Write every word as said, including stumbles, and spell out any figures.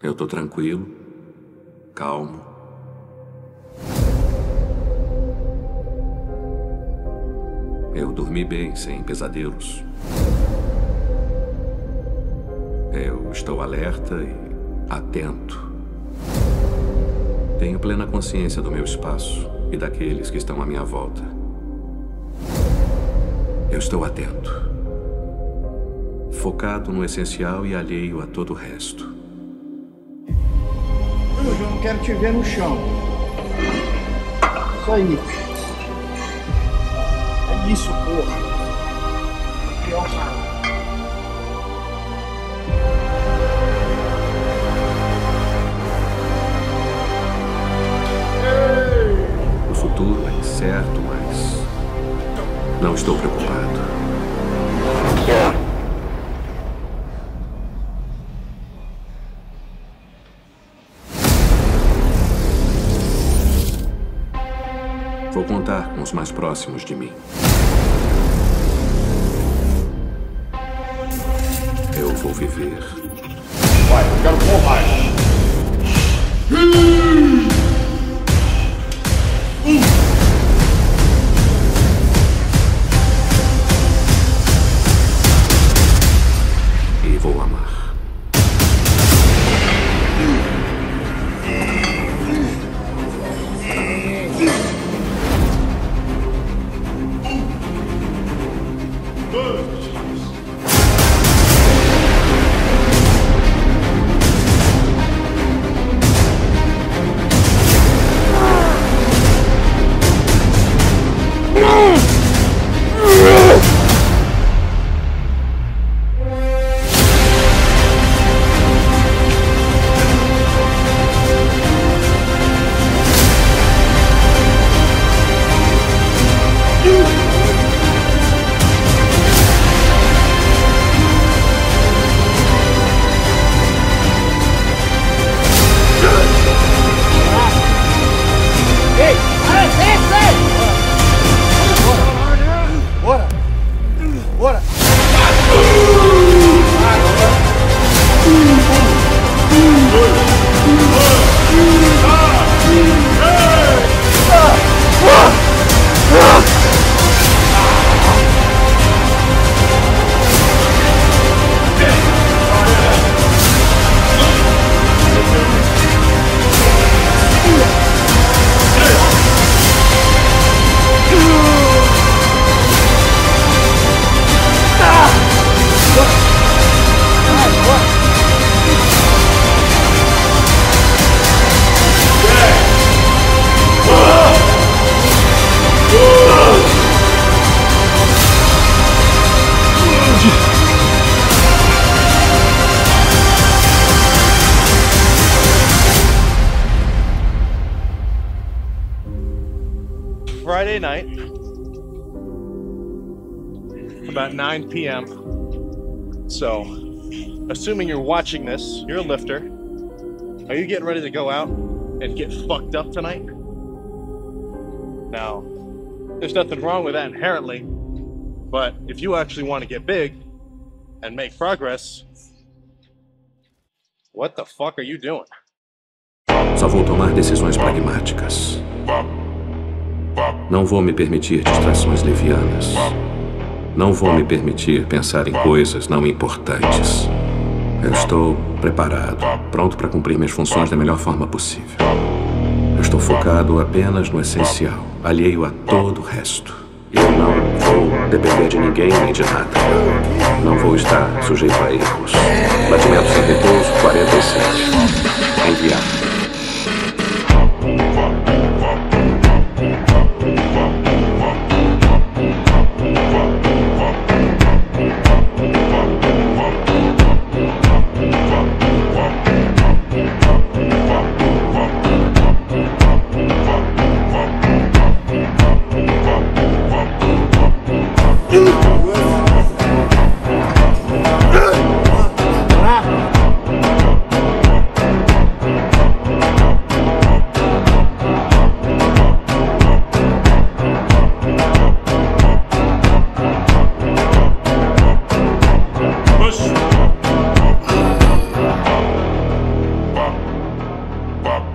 Eu tô tranquilo, calmo. Eu dormi bem, sem pesadelos. Eu estou alerta e atento. Tenho plena consciência do meu espaço e daqueles que estão à minha volta. Eu estou atento. Focado no essencial e alheio a todo o resto. Hoje eu não quero te ver no chão. Isso aí. É isso, porra. Que é o cara. O futuro é incerto, mas não estou preocupado. Vou contar com os mais próximos de mim. Eu vou viver. Vai, eu quero porrada. E vou amar. Friday night, about nine p m So, assuming you're watching this, you're a lifter. Are you getting ready to go out and get fucked up tonight? Now, there's nothing wrong with that inherently, but if you actually want to get big and make progress, what the fuck are you doing? Só vou tomar decisões pragmáticas. Não vou me permitir distrações levianas. Não vou me permitir pensar em coisas não importantes. Eu estou preparado, pronto para cumprir minhas funções da melhor forma possível. Eu estou focado apenas no essencial, alheio a todo o resto. Eu não vou depender de ninguém nem de nada. Não vou estar sujeito a erros. Batimento sem repouso, quarenta e sete. Enviado. bop.